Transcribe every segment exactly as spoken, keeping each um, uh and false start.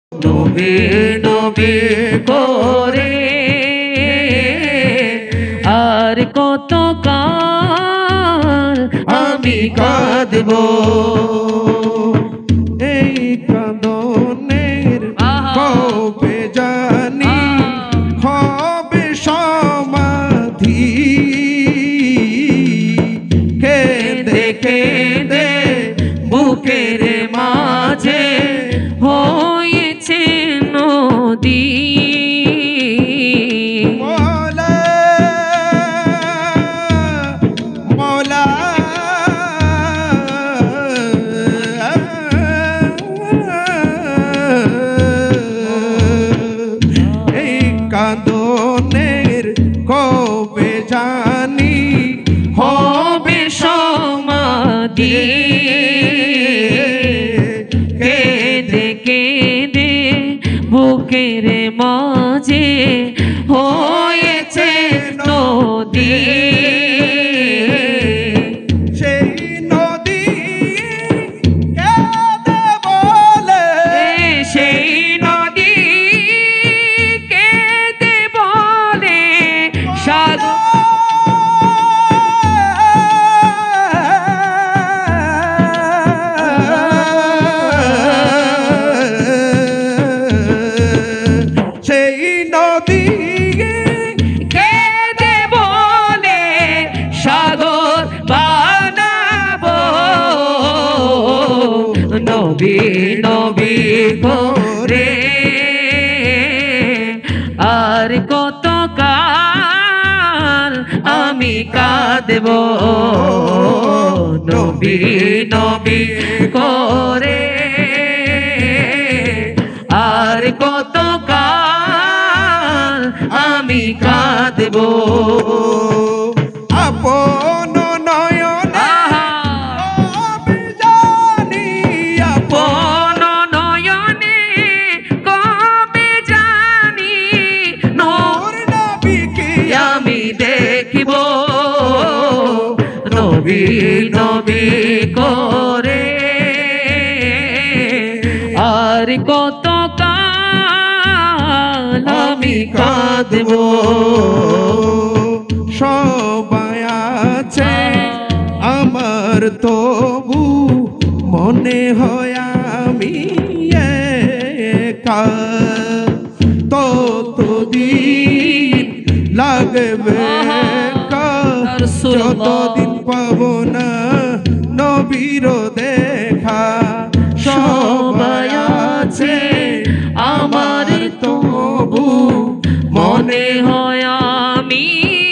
নবী নবী করে আর কত কাল আমি কাঁদবো। এই কাঁদনের কবে জানি হবে সমাধি। কেঁদে কেঁদে বুকের মাঝে হয়েছে নদী। মৌলা মৌলা এই কাঁদনের কবে জানি হবে সমাধি। কেঁদে কেঁদে বুকের মাঝে হয়েছে নদী। সেই নদী কেঁদে বলে, সেই নদী কেঁদে বলে সাগর সেই নদী কেঁদে বলে সাগর বানাবো। নবী নবী করে আর কত কাল আমি কাঁদবো। নবী নবী করে আর কত কাল আমি কাঁদবো। আপন নয়নে কবে জানি, আপন আপন নয়নে কবে জানি নূর নবীকে আমি দেখিব। নবী নবী করে আর কত কাল আমি কাঁদবো। সবাই আছে আমার তবু মনে হয় আমি একা। ততদিন লাগবে একা, যতদিন পাবো না নবীর দেখা। সবাই আছে আমার তবু মনে হয় আমি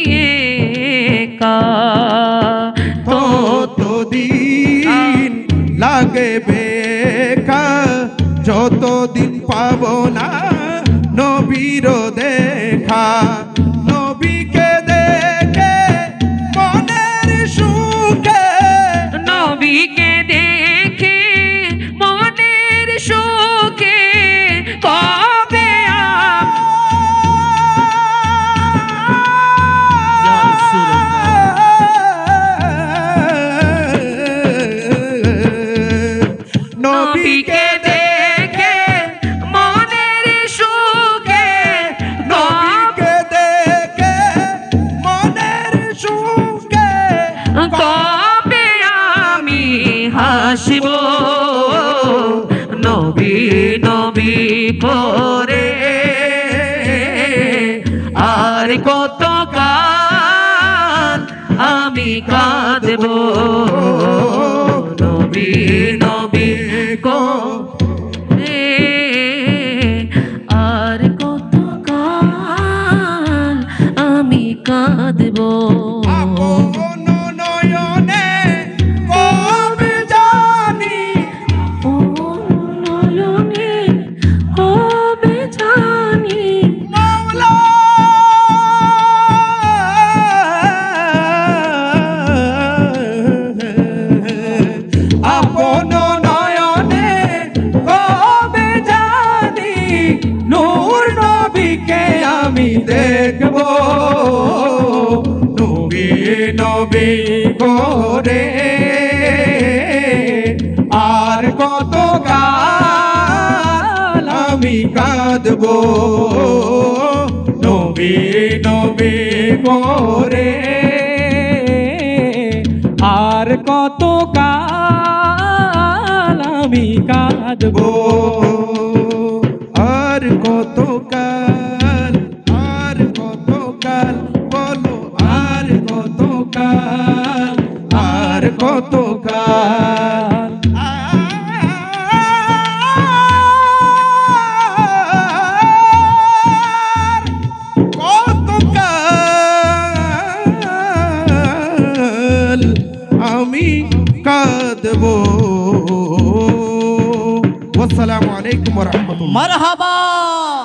একা। ততদিন লাগবে একা, যতদিন পাবো না নবীর দেখা। নবীকে দেখে মনের সুখে, নবীকে দেখে মনের সুখে কবে নবীকে দেখে মনের সুখে, নবীকে দেখে মনের সুখে কবে আমি হাসিব। নবী নবী করে আর কত কাল আমি কাঁদবো। নবী নবী করে আর কত কাল আমি কাঁদবো। আপন নয়নে কবে জানি, ও নয়নে কবে জানি মৌলা আপন নয়নে কবে জানি নূর নবীকে আমি দেখবো। নবী নবী করে আর কত কাল আমি আমি কাঁদবো নবী নবী করে আর কত কাল আমি কাঁদবো আর কত কাল আর কত কাল বলো আর কত কাল আর কত কাল আর কত কাল আমি কাঁদবো। আসসালামু আলাইকুম ওয়া রাহমাতুল্লাহ। মারহাবা।